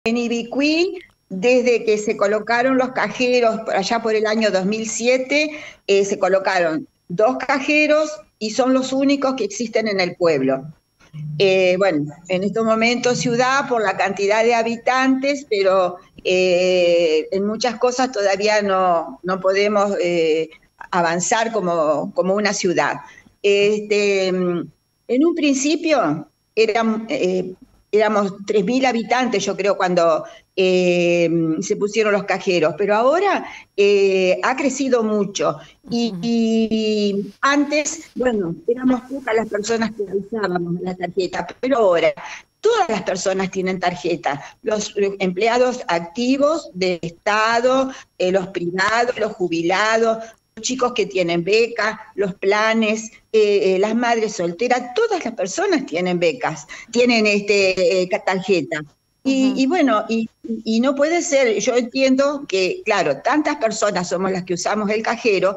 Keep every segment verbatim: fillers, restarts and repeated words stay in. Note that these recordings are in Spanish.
En Ibicuí, desde que se colocaron los cajeros, allá por el año dos mil siete, eh, se colocaron dos cajeros y son los únicos que existen en el pueblo. Eh, bueno, en estos momentos ciudad por la cantidad de habitantes, pero eh, en muchas cosas todavía no, no podemos eh, avanzar como, como una ciudad. Este, en un principio eran... Eh, éramos tres mil habitantes, yo creo, cuando eh, se pusieron los cajeros, pero ahora eh, ha crecido mucho. Y, y antes, bueno, éramos pocas las personas que usábamos la tarjeta, pero ahora todas las personas tienen tarjeta, los empleados activos del Estado, eh, los privados, los jubilados, los chicos que tienen becas, los planes, eh, las madres solteras, todas las personas tienen becas, tienen este, eh, tarjeta. Y, uh-huh. y bueno, y, y no puede ser, yo entiendo que, claro, tantas personas somos las que usamos el cajero,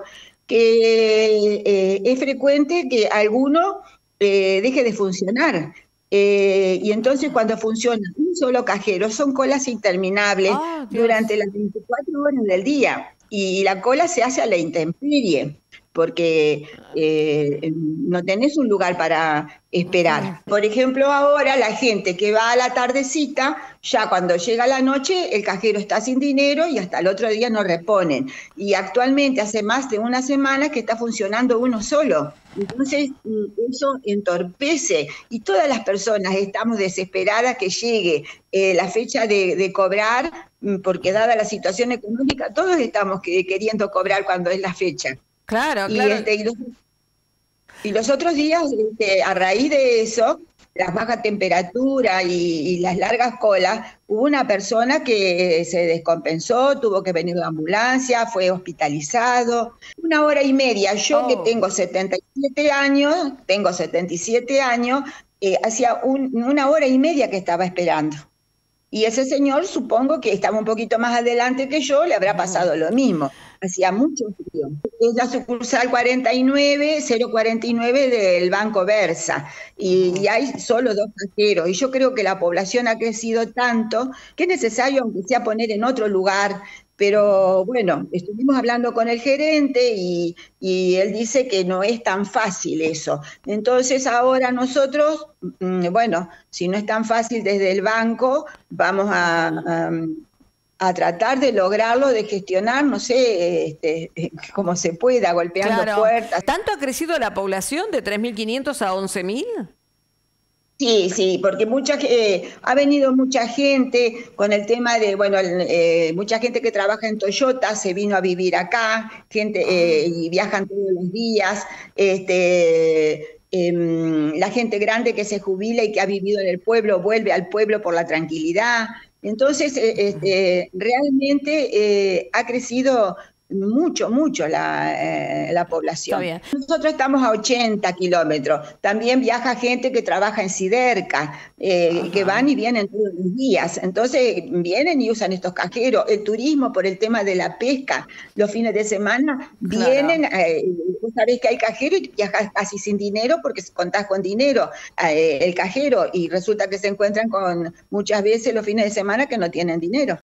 que eh, es frecuente que alguno eh, deje de funcionar. Eh, y entonces cuando funciona un solo cajero, son colas interminables oh, durante las veinticuatro horas del día. Y la cola se hace a la intemperie, porque eh, no tenés un lugar para esperar. Por ejemplo, ahora la gente que va a la tardecita, ya cuando llega la noche, el cajero está sin dinero y hasta el otro día no reponen. Y actualmente hace más de una semana que está funcionando uno solo. Entonces, eso entorpece y todas las personas estamos desesperadas que llegue eh, la fecha de, de cobrar, porque dada la situación económica, todos estamos que, queriendo cobrar cuando es la fecha. Claro, y, claro. Este, y, los, y los otros días, este, a raíz de eso, las bajas temperaturas y, y las largas colas, hubo una persona que se descompensó, tuvo que venir la ambulancia, fue hospitalizado. Una hora y media, yo oh. que tengo setenta y siete años, tengo setenta y siete años, eh, hacía un, una hora y media que estaba esperando. Y ese señor, supongo que estaba un poquito más adelante que yo, le habrá pasado lo mismo. Hacía mucho frío. Es la sucursal cuarenta y nueve, cero cuarenta y nueve del Banco Versa. Y, y hay solo dos cajeros. Y yo creo que la población ha crecido tanto que es necesario, aunque sea, poner en otro lugar. Pero bueno, estuvimos hablando con el gerente y, y él dice que no es tan fácil eso. Entonces ahora nosotros, bueno, si no es tan fácil desde el banco, vamos a... a a tratar de lograrlo, de gestionar, no sé, este, como se pueda, golpeando claro. puertas. ¿Tanto ha crecido la población de tres mil quinientos a once mil? Sí, sí, porque mucha, eh, ha venido mucha gente con el tema de, bueno, eh, mucha gente que trabaja en Toyota se vino a vivir acá, gente eh, y viajan todos los días, este... Eh, la gente grande que se jubila y que ha vivido en el pueblo vuelve al pueblo por la tranquilidad. Entonces, eh, eh, realmente eh, ha crecido mucho, mucho la, eh, la población. Está bien. Nosotros estamos a ochenta kilómetros. También viaja gente que trabaja en Siderca, eh, que van y vienen todos los días. Entonces, vienen y usan estos cajeros. El turismo, por el tema de la pesca, los fines de semana, claro. vienen. Eh, vos sabés que hay cajeros y viajas casi sin dinero porque contás con dinero eh, el cajero y resulta que se encuentran con muchas veces los fines de semana que no tienen dinero.